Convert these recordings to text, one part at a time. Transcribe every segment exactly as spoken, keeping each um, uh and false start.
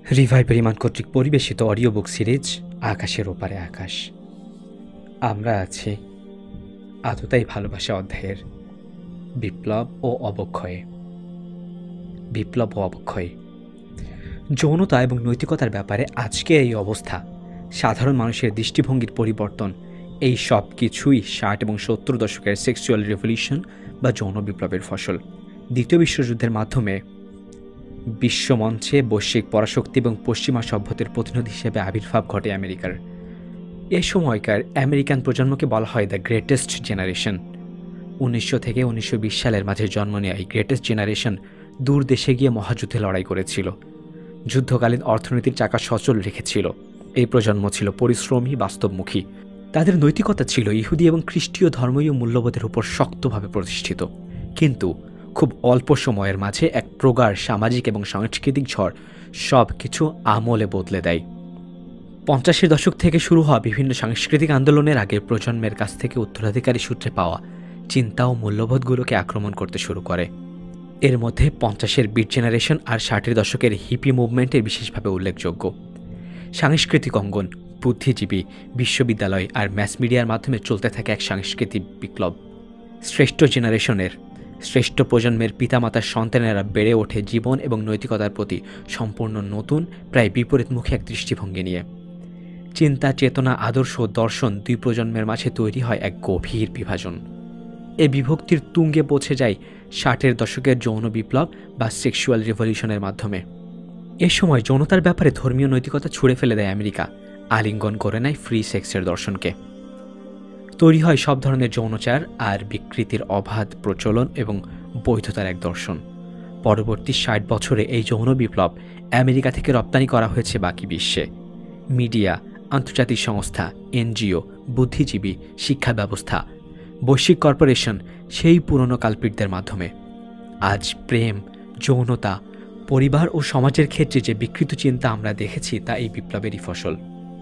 Reviver ইমান কর্তৃক পরিবেশিত audio book series আকাশের ওপারে আকাশ। আমরা আছি আততায়ী ভালোবাসা অধ্যায়ের বিপ্লব ও অবক্ষয়ে। বিপ্লব ও অবক্ষয়, যৌনতা এবং নৈতিকতার ব্যাপারে আজকে এই অবস্থা, সাধারণ মানুষের দৃষ্টিভঙ্গির পরিবর্তন, এই সব কিছুই ষাট এবং সত্তর দশকের সেক্সুয়াল রেভলিউশন বা যৌন বিপ্লবের ফসল। দ্বিতীয় বিশ্বযুদ্ধের মাধ্যমে বিশ্বমঞ্চে বৈশ্বিক পরাশক্তি এবং পশ্চিমা সভ্যতার প্রতিনিধি হিসেবে আবির্ভাব ঘটে আমেরিকার। এ সময়কার আমেরিকান প্রজন্মকে বলা হয় দ্য গ্রেটেস্ট জেনারেশন। উনিশশো থেকে উনিশশো বিশ সালের মাঝে জন্ম নেওয়া এই গ্রেটেস্ট জেনারেশন দূর দেশে গিয়ে মহাযুদ্ধে লড়াই করেছিল, যুদ্ধকালীন অর্থনীতির চাকা সচল রেখেছিল। এই প্রজন্ম ছিল পরিশ্রমী, বাস্তবমুখী। তাদের নৈতিকতা ছিল ইহুদি এবং খ্রিস্টীয় ধর্মীয় মূল্যবোধের উপর শক্তভাবে প্রতিষ্ঠিত। কিন্তু খুব অল্প সময়ের মাঝে এক প্রগাঢ় সামাজিক এবং সাংস্কৃতিক ঝড় সব কিছু আমলে বদলে দেয়। পঞ্চাশের দশক থেকে শুরু হওয়া বিভিন্ন সাংস্কৃতিক আন্দোলনের আগে প্রজন্মের কাছ থেকে উত্তরাধিকারী সূত্রে পাওয়া চিন্তা ও মূল্যবোধগুলোকে আক্রমণ করতে শুরু করে। এর মধ্যে পঞ্চাশের বিট জেনারেশন আর ষাটের দশকের হিপি মুভমেন্টের বিশেষভাবে উল্লেখযোগ্য। সাংস্কৃতিক অঙ্গন, বুদ্ধিজীবী, বিশ্ববিদ্যালয় আর ম্যাস মিডিয়ার মাধ্যমে চলতে থাকে এক সাংস্কৃতিক বিপ্লব। শ্রেষ্ঠ জেনারেশনের, শ্রেষ্ঠ প্রজন্মের পিতামাতার সন্তানেরা বেড়ে ওঠে জীবন এবং নৈতিকতার প্রতি সম্পূর্ণ নতুন, প্রায় বিপরীতমুখী এক দৃষ্টিভঙ্গি নিয়ে। চিন্তা, চেতনা, আদর্শ, দর্শন দুই প্রজন্মের মাঝে তৈরি হয় এক গভীর বিভাজন। এ বিভক্তির তুঙ্গে পৌঁছে যায় ষাটের দশকের যৌন বিপ্লব বা সেক্সুয়াল রেভলিউশনের মাধ্যমে। এ সময় যৌনতার ব্যাপারে ধর্মীয় নৈতিকতা ছুঁড়ে ফেলে দেয় আমেরিকা, আলিঙ্গন করে নেয় ফ্রি সেক্সের দর্শনকে। তৈরি হয় সব ধরনের যৌনচার আর বিকৃতির অবাধ প্রচলন এবং বৈধতার এক দর্শন। পরবর্তী ষাট বছরে এই যৌন বিপ্লব আমেরিকা থেকে রপ্তানি করা হয়েছে বাকি বিশ্বে। মিডিয়া, আন্তর্জাতিক সংস্থা, এনজিও, বুদ্ধিজীবী, শিক্ষা ব্যবস্থা, বৈশ্বিক কর্পোরেশন সেই পুরনো কালপিটদের মাধ্যমে। আজ প্রেম, যৌনতা, পরিবার ও সমাজের ক্ষেত্রে যে বিকৃত চিন্তা আমরা দেখেছি তা এই বিপ্লবেরই ফসল।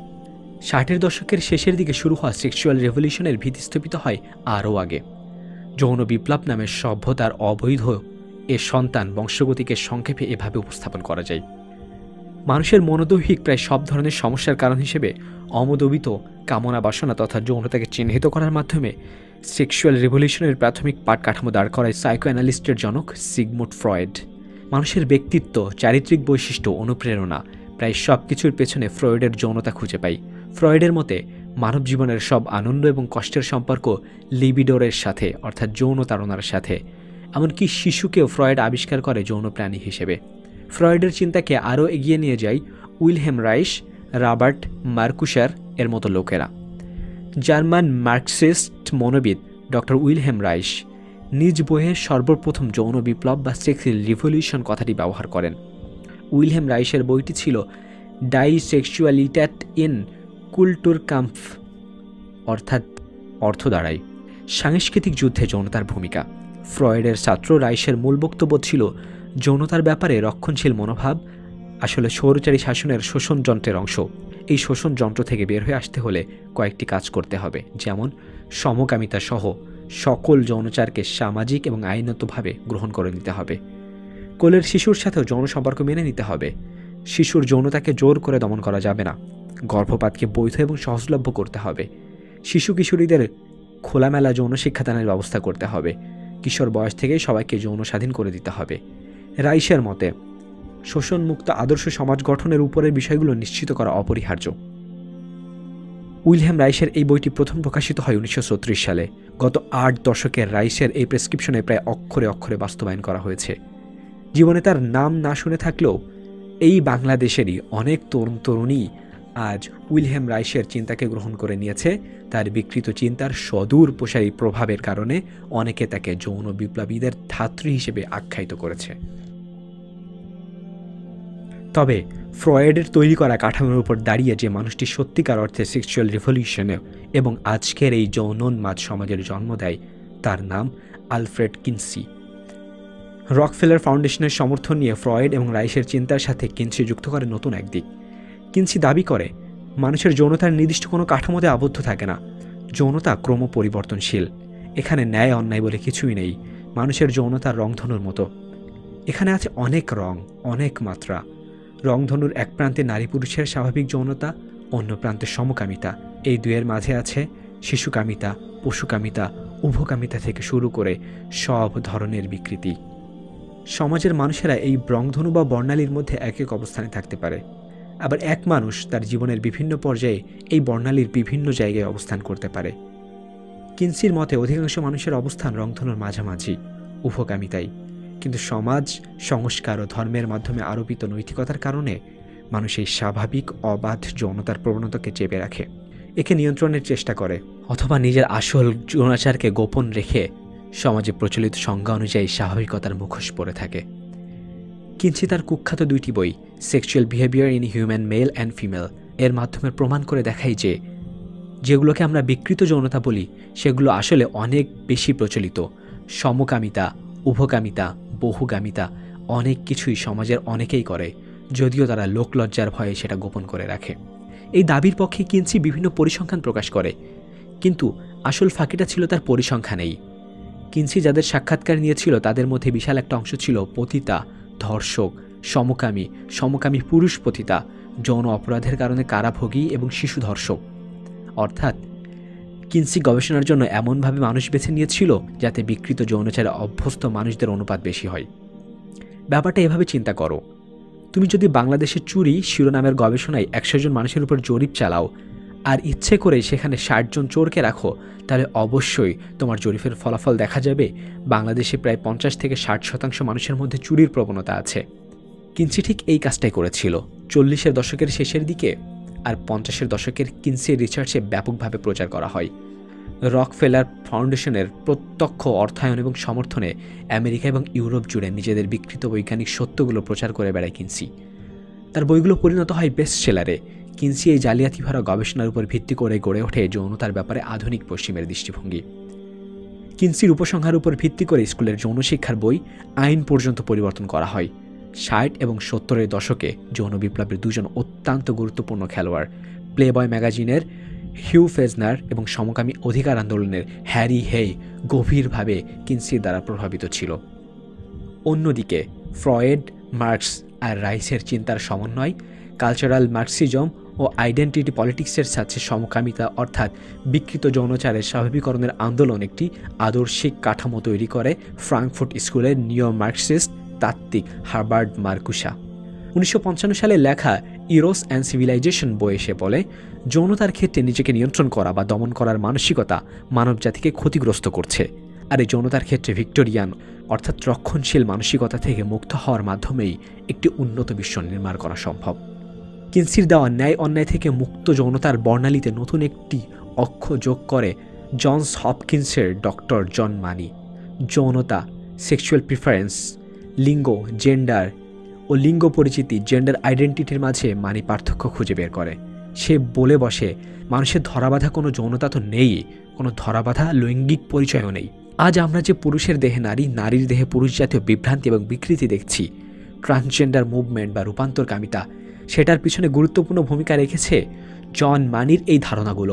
ষাটের দশকের শেষের দিকে শুরু হওয়া সেক্সুয়াল রেভলিউশনের ভিত্তি স্থাপিত হয় আরও আগে। যৌন বিপ্লব নামের সভ্যতার অবৈধ এ সন্তান বংশগতিকে সংক্ষেপে এভাবে উপস্থাপন করা যায়। মানুষের মনোদৈহিক প্রায় সব ধরনের সমস্যার কারণ হিসেবে অমোদবিত কামনা বাসনা তথা যৌনতাকে চিহ্নিত করার মাধ্যমে সেক্সুয়াল রেভলিউশনের প্রাথমিক পাঠ কাঠামো দাঁড় করায় সাইকো অ্যানালিস্টের জনক সিগমুন্ড ফ্রয়েড। মানুষের ব্যক্তিত্ব, চারিত্রিক বৈশিষ্ট্য, অনুপ্রেরণা প্রায় সব কিছুর পেছনে ফ্রয়েডের যৌনতা খুঁজে পাই। ফ্রয়েডের মতে মানব জীবনের সব আনন্দ এবং কষ্টের সম্পর্ক লিবিডোরের সাথে, অর্থাৎ যৌন তাড়নার সাথে। এমনকি শিশুকেও ফ্রয়েড আবিষ্কার করে যৌন প্রাণী হিসেবে। ফ্রয়েডের চিন্তাকে আরও এগিয়ে নিয়ে যায় উইলহেম রাইশ, রবার্ট মার্কুসার এর মতো লোকেরা। জার্মান মার্কসিস্ট মনোবিদ ডক্টর উইলহেম রাইশ নিজ বইয়ে সর্বপ্রথম যৌন বিপ্লব বা সেক্সুয়াল রিভলিউশন কথাটি ব্যবহার করেন। উইলহেম রাইশের বইটি ছিল ডাই সেক্সুয়ালিট্যাট ইন কুলটুরকাম্পফ, অর্থাৎ অর্থ দাঁড়ায় সাংস্কৃতিক যুদ্ধে যৌনতার ভূমিকা। ফ্রয়েডের ছাত্র রাইশের মূল বক্তব্য ছিল যৌনতার ব্যাপারে রক্ষণশীল মনোভাব আসলে স্বৈরাচারী শাসনের শোষণ যন্ত্রের অংশ। এই শোষণ যন্ত্র থেকে বের হয়ে আসতে হলে কয়েকটি কাজ করতে হবে, যেমন সমকামিতা সহ সকল যৌনচারকে সামাজিক এবং আইনতভাবে গ্রহণ করে নিতে হবে। কোলের শিশুর সাথেও যৌন সম্পর্ক মেনে নিতে হবে। শিশুর যৌনতাকে জোর করে দমন করা যাবে না। গর্ভপাতকে বৈধ এবং সহজলভ্য করতে হবে। শিশু কিশোরীদের খোলামেলা যৌন শিক্ষাদানের ব্যবস্থা করতে হবে। কিশোর বয়স থেকেই সবাইকে যৌন স্বাধীন করে দিতে হবে। রাইশের মতে শোষণমুক্ত আদর্শ সমাজ গঠনের উপরের বিষয়গুলো নিশ্চিত করা অপরিহার্য। উইলহেম রাইশের এই বইটি প্রথম প্রকাশিত হয় উনিশশো ছত্রিশ সালে। গত আট দশকের রাইশের এই প্রেসক্রিপশনে প্রায় অক্ষরে অক্ষরে বাস্তবায়ন করা হয়েছে। জীবনে তার নাম না শুনে থাকলেও এই বাংলাদেশেরই অনেক তরুণ তরুণী আজ উইলহেম রাইশের চিন্তাকে গ্রহণ করে নিয়েছে। তার বিকৃত চিন্তার সদূর প্রসারী প্রভাবের কারণে অনেকে তাকে যৌন বিপ্লবীদের ধাত্রী হিসেবে আখ্যায়িত করেছে। তবে ফ্রয়েডের তৈরি করা কাঠামোর উপর দাঁড়িয়ে যে মানুষটি সত্যিকার অর্থে সেক্সুয়াল রিভলিউশনে এবং আজকের এই যৌনোন্মাদ সমাজের জন্ম দেয় তার নাম আলফ্রেড কিনসি। রকফেলার ফাউন্ডেশনের সমর্থন নিয়ে ফ্রয়েড এবং রাইশের চিন্তার সাথে কিনসি যুক্ত করে নতুন এক দিক। কিনসি দাবি করে মানুষের যৌনতার নির্দিষ্ট কোনো কাঠামোতে আবদ্ধ থাকে না। যৌনতা ক্রম পরিবর্তনশীল। এখানে ন্যায় অন্যায় বলে কিছুই নেই। মানুষের যৌনতার রংধনুর মতো। এখানে আছে অনেক রং, অনেক মাত্রা। রংধনুর এক প্রান্তে নারী পুরুষের স্বাভাবিক যৌনতা, অন্য প্রান্তে সমকামিতা। এই দুয়ের মাঝে আছে শিশুকামিতা, পশুকামিতা, উভকামিতা থেকে শুরু করে সব ধরনের বিকৃতি। সমাজের মানুষেরা এই রংধনু বা বর্ণালীর মধ্যে এক এক অবস্থানে থাকতে পারে, আবার এক মানুষ তার জীবনের বিভিন্ন পর্যায়ে এই বর্ণালীর বিভিন্ন জায়গায় অবস্থান করতে পারে। কিনসির মতে অধিকাংশ মানুষের অবস্থান রংধনুর মাঝামাঝি, উভকামিতাই। কিন্তু সমাজ, সংস্কার ও ধর্মের মাধ্যমে আরোপিত নৈতিকতার কারণে মানুষ এই স্বাভাবিক অবাধ যৌনতার প্রবণতাকে চেপে রাখে, একে নিয়ন্ত্রণের চেষ্টা করে, অথবা নিজের আসল যৌনাচারকে গোপন রেখে সমাজে প্রচলিত সংজ্ঞা অনুযায়ী স্বাভাবিকতার মুখোশ পরে থাকে। কিনসি তার কুখ্যাত দুইটি বই sexual behaviour in human male and female এর মাধ্যমে প্রমাণ করে দেখায় যে যেগুলোকে আমরা বিকৃত যৌনতা বলি সেগুলো আসলে অনেক বেশি প্রচলিত। সমকামিতা, উভকামিতা, বহুগামিতা অনেক কিছুই সমাজের অনেকেই করে, যদিও তারা লোকলজ্জার ভয়ে সেটা গোপন করে রাখে। এই দাবির পক্ষে কিনসি বিভিন্ন পরিসংখ্যান প্রকাশ করে, কিন্তু আসল ফাঁকিটা ছিল তার পরিসংখ্যানেই। কিনসি যাদের সাক্ষাৎকার নিয়েছিল তাদের মধ্যে বিশাল একটা অংশ ছিল পতিতা, ধর্ষক, সমকামী, সমকামী পুরুষ পতিতা, যৌন অপরাধের কারণে কারাভোগী এবং শিশু ধর্ষক। অর্থাৎ কিনসি গবেষণার জন্য এমনভাবে মানুষ বেছে নিয়েছিল যাতে বিকৃত যৌনাচারে অভ্যস্ত মানুষদের অনুপাত বেশি হয়। ব্যাপারটা এভাবে চিন্তা করো, তুমি যদি বাংলাদেশের চুরি শিরোনামের গবেষণায় একশো জন মানুষের উপর জরিপ চালাও আর ইচ্ছে করে সেখানে ষাট জন চোরকে রাখো, তাহলে অবশ্যই তোমার জরিপের ফলাফল দেখা যাবে বাংলাদেশে প্রায় পঞ্চাশ থেকে ষাট শতাংশ মানুষের মধ্যে চুরির প্রবণতা আছে। কিনসি ঠিক এই কাজটাই করেছিল চল্লিশের দশকের শেষের দিকে, আর পঞ্চাশের দশকের কিনসির রিসার্চে ব্যাপকভাবে প্রচার করা হয়। রকফেলার ফাউন্ডেশনের প্রত্যক্ষ অর্থায়ন এবং সমর্থনে আমেরিকা এবং ইউরোপ জুড়ে নিজেদের বিকৃত বৈজ্ঞানিক সত্যগুলো প্রচার করে বেড়ায় কিনসি। তার বইগুলো পরিণত হয় বেস্ট সেলারে। কিনসি এই জালিয়াতি ভরা গবেষণার উপর ভিত্তি করে গড়ে ওঠে যৌনতার ব্যাপারে আধুনিক পশ্চিমের দৃষ্টিভঙ্গি। কিনসির উপসংহার উপর ভিত্তি করে স্কুলের যৌন শিক্ষার বই আইন পর্যন্ত পরিবর্তন করা হয়। ষাট এবং সত্তরের দশকে যৌন বিপ্লবের দুজন অত্যন্ত গুরুত্বপূর্ণ খেলোয়াড়, প্লেবয় ম্যাগাজিনের হিউ ফেজনার এবং সমকামী অধিকার আন্দোলনের হ্যারি হেই গভীরভাবে কিনসির দ্বারা প্রভাবিত ছিল। অন্যদিকে ফ্রয়েড, মার্কস আর রাইসের চিন্তার সমন্বয় কালচারাল মার্কসিজম ও আইডেন্টিটি পলিটিক্সের সাথে সমকামিতা অর্থাৎ বিকৃত যৌনচারের স্বাভাবিকরণের আন্দোলন একটি আদর্শিক কাঠামো তৈরি করে ফ্রাঙ্কফুর্ট স্কুলের নিও মার্কসিস্ট তাত্ত্বিক হার্বার্ট মার্কুসা। উনিশশো পঞ্চান্ন সালে লেখা ইরোস অ্যান্ড সিভিলাইজেশন বই এসে বলে, যৌনতার ক্ষেত্রে নিজেকে নিয়ন্ত্রণ করা বা দমন করার মানসিকতা মানবজাতিকে ক্ষতিগ্রস্ত করছে, আর এই যৌনতার ক্ষেত্রে ভিক্টোরিয়ান অর্থাৎ রক্ষণশীল মানসিকতা থেকে মুক্ত হওয়ার মাধ্যমেই একটি উন্নত বিশ্ব নির্মাণ করা সম্ভব। কিনসির দেওয়া ন্যায় অন্যায় থেকে মুক্ত যৌনতার বর্ণালীতে নতুন একটি অক্ষ যোগ করে জনস হপকিন্সের ডক্টর জন মানি। যৌনতা, সেক্সুয়াল প্রিফারেন্স, লিঙ্গ, জেন্ডার ও লিঙ্গ পরিচিতি, জেন্ডার আইডেন্টিটির মাঝে মানি পার্থক্য খুঁজে বের করে। সে বলে বসে, মানুষের ধরাবাঁধা কোনো যৌনতা তো নেই, কোনো ধরাবাঁধা লৈঙ্গিক পরিচয়ও নেই। আজ আমরা যে পুরুষের দেহে নারী, নারীর দেহে পুরুষ জাতীয় বিভ্রান্তি এবং বিকৃতি দেখছি, ট্রান্সজেন্ডার মুভমেন্ট বা রূপান্তরকামিতা, সেটার পিছনে গুরুত্বপূর্ণ ভূমিকা রেখেছে জন মানির এই ধারণাগুলো।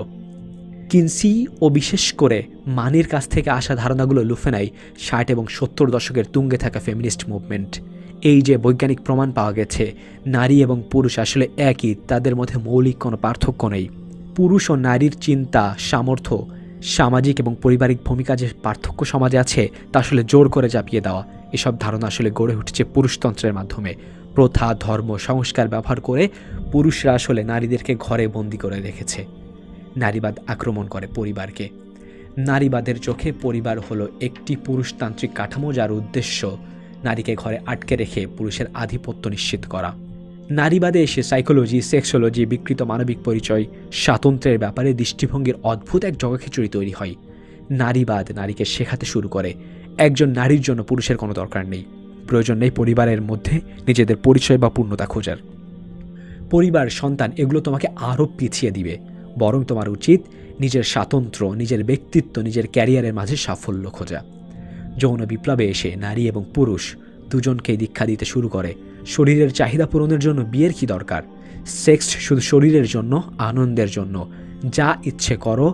কিনসি ও বিশেষ করে মানির কাছ থেকে আসা ধারণাগুলো লুফে নেয় ষাট এবং সত্তর দশকের তুঙ্গে থাকা ফেমিনিস্ট মুভমেন্ট। এই যে বৈজ্ঞানিক প্রমাণ পাওয়া গেছে নারী এবং পুরুষ আসলে একই, তাদের মধ্যে মৌলিক কোনো পার্থক্য নেই। পুরুষ ও নারীর চিন্তা, সামর্থ্য, সামাজিক এবং পারিবারিক ভূমিকা যে পার্থক্য সমাজে আছে তা আসলে জোর করে চাপিয়ে দেওয়া। এসব ধারণা আসলে গড়ে উঠেছে পুরুষতন্ত্রের মাধ্যমে। প্রথা, ধর্ম, সংস্কার ব্যবহার করে পুরুষরা আসলে নারীদেরকে ঘরে বন্দি করে রেখেছে। নারীবাদ আক্রমণ করে পরিবারকে। নারীবাদের চোখে পরিবার হলো একটি পুরুষতান্ত্রিক কাঠামো যার উদ্দেশ্য নারীকে ঘরে আটকে রেখে পুরুষের আধিপত্য নিশ্চিত করা। নারীবাদে এসে সাইকোলজি, সেক্সোলজি, বিকৃত মানবিক পরিচয়, স্বাতন্ত্র্যের ব্যাপারে দৃষ্টিভঙ্গির অদ্ভুত এক জগাখিচুড়ি তৈরি হয়। নারীবাদ নারীকে শেখাতে শুরু করে একজন নারীর জন্য পুরুষের কোনো দরকার নেই, প্রয়োজন নেই পরিবারের মধ্যে নিজেদের পরিচয় বা পূর্ণতা খোঁজার। পরিবার, সন্তান এগুলো তোমাকে আরও পিছিয়ে দিবে, বরং তোমার উচিত নিজের স্বাতন্ত্র্য, নিজের ব্যক্তিত্ব, নিজের ক্যারিয়ারের মাঝে সাফল্য খোঁজা। যৌন বিপ্লবে এসে নারী এবং পুরুষ দুজনকেই দীক্ষা দিতে শুরু করে শরীরের চাহিদা পূরণের জন্য বিয়ের কি দরকার, সেক্স শুধু শরীরের জন্য, আনন্দের জন্য, যা ইচ্ছে করো,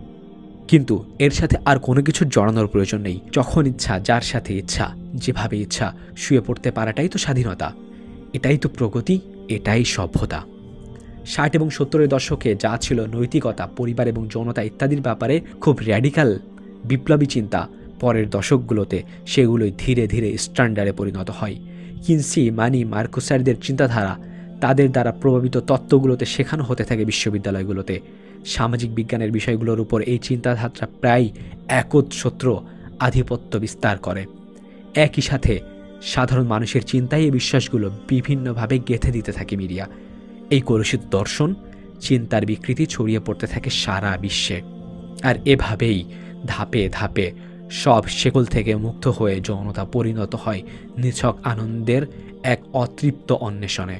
কিন্তু এর সাথে আর কোনো কিছু জড়ানোর প্রয়োজন নেই। যখন ইচ্ছা, যার সাথে ইচ্ছা, যেভাবে ইচ্ছা শুয়ে পড়তে পারাটাই তো স্বাধীনতা, এটাই তো প্রগতি। এটাই সভ্যতা। ষাট এবং সত্তরের দশকে যা ছিল নৈতিকতা, পরিবার এবং যৌনতা ইত্যাদির ব্যাপারে খুব র্যাডিক্যাল বিপ্লবী চিন্তা, পরের দশকগুলোতে সেগুলোই ধীরে ধীরে স্ট্যান্ডার্ডে পরিণত হয়। কিনসি, মানি, মার্কুসারদের চিন্তাধারা, তাদের দ্বারা প্রভাবিত তত্ত্বগুলোতে শেখানো হতে থাকে বিশ্ববিদ্যালয়গুলোতে। সামাজিক বিজ্ঞানের বিষয়গুলোর উপর এই চিন্তাধারা প্রায় একচ্ছত্র আধিপত্য বিস্তার করে। একই সাথে সাধারণ মানুষের চিন্তায় এই বিশ্বাসগুলো বিভিন্নভাবে গেঁথে দিতে থাকে মিডিয়া। এই কলুষিত দর্শন, চিন্তার বিকৃতি ছড়িয়ে পড়তে থাকে সারা বিশ্বে। আর এভাবেই ধাপে ধাপে সব শেকল থেকে মুক্ত হয়ে যৌনতা পরিণত হয় নিছক আনন্দের এক অতৃপ্ত অন্বেষণে।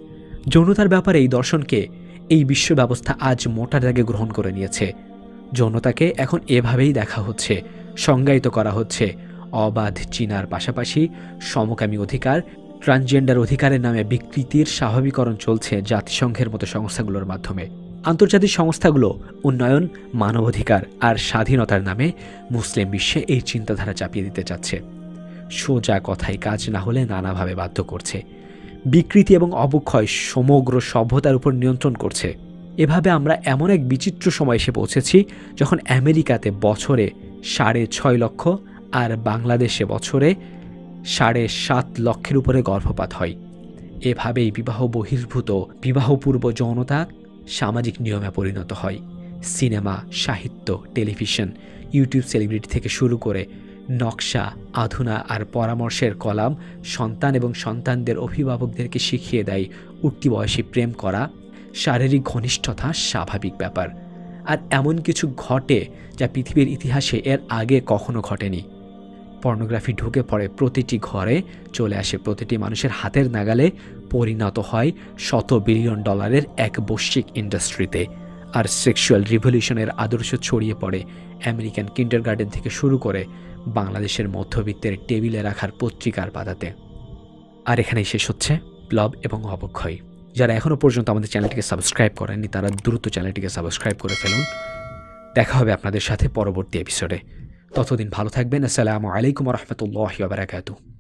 যৌনতার ব্যাপারে এই দর্শনকে এই বিশ্ব ব্যবস্থা আজ মোটা দাগে গ্রহণ করে নিয়েছে। যৌনতাকে এখন এভাবেই দেখা হচ্ছে, সংজ্ঞায়িত করা হচ্ছে অবাধ চিনার পাশাপাশি সমকামী অধিকার, ট্রান্সজেন্ডার অধিকারের নামে বিকৃতির স্বাভাবিকরণ চলছে জাতিসংঘের মতো সংস্থাগুলোর মাধ্যমে। আন্তর্জাতিক সংস্থাগুলো উন্নয়ন, মানবাধিকার আর স্বাধীনতার নামে মুসলিম বিশ্বে এই চিন্তাধারা চাপিয়ে দিতে চাচ্ছে। সোজা কথায় কাজ না হলে নানাভাবে বাধ্য করছে। বিকৃতি এবং অবক্ষয় সমগ্র সভ্যতার উপর নিয়ন্ত্রণ করছে। এভাবে আমরা এমন এক বিচিত্র সময় এসে পৌঁছেছি যখন আমেরিকাতে বছরে সাড়ে ছয় লক্ষ আর বাংলাদেশে বছরে সাড়ে সাত লক্ষের উপরে গর্ভপাত হয়। এভাবেই বিবাহ বহির্ভূত, বিবাহপূর্ব যৌনতা সামাজিক নিয়মে পরিণত হয়। সিনেমা, সাহিত্য, টেলিভিশন, ইউটিউব সেলিব্রিটি থেকে শুরু করে নকশা, আধুনা আর পরামর্শের কলাম সন্তান এবং সন্তানদের অভিভাবকদেরকে শিখিয়ে দেয় উঠতি বয়সী প্রেম করা, শারীরিক ঘনিষ্ঠতা স্বাভাবিক ব্যাপার। আর এমন কিছু ঘটে যা পৃথিবীর ইতিহাসে এর আগে কখনো ঘটেনি। পর্নোগ্রাফি ঢুকে পড়ে প্রতিটি ঘরে, চলে আসে প্রতিটি মানুষের হাতের নাগালে, পরিণত হয় শত বিলিয়ন ডলারের এক বৈশ্বিক ইন্ডাস্ট্রিতে। আর সেক্সুয়াল রিভলিউশনের আদর্শ ছড়িয়ে পড়ে আমেরিকান কিন্ডারগার্টেন থেকে শুরু করে বাংলাদেশের মধ্যবিত্তের টেবিলে রাখার পত্রিকার পাতাতে। আর এখানেই শেষ হচ্ছে বিপ্লব এবং অবক্ষয়। যারা এখনও পর্যন্ত আমাদের চ্যানেলটিকে সাবস্ক্রাইব করেননি তারা দ্রুত চ্যানেলটিকে সাবস্ক্রাইব করে ফেলুন। দেখা হবে আপনাদের সাথে পরবর্তী এপিসোডে। ততদিন ভালো থাকবেন। আসসালামু আলাইকুম ওয়া রাহমাতুল্লাহি ওয়া বারাকাতুহু।